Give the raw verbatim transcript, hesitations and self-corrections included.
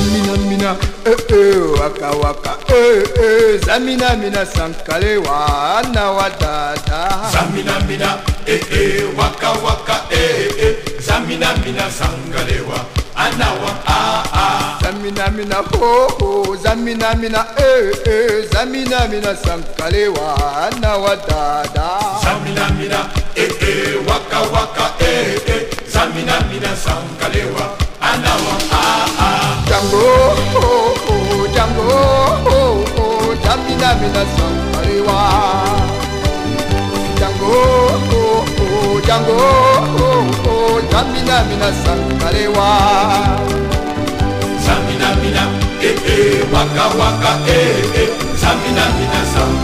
Zamina mina eh eh waka waka eh eh zamina mina sankale wa na wadada. Zamina mina eh eh waka waka eh eh zamina mina sankale wa anawa ah ah. Zamina mina ho ho zamina mina eh eh zamina mina sankale wa na wadada. Zamina mina eh eh waka waka eh eh zamina mina sankale wa anawa ah ah. Django oh oh Django oh oh zamina mina sankale wa. Django oh oh Django oh oh zamina mina sankale wa. Zamina mina eh eh waka waka eh eh zamina mina sankale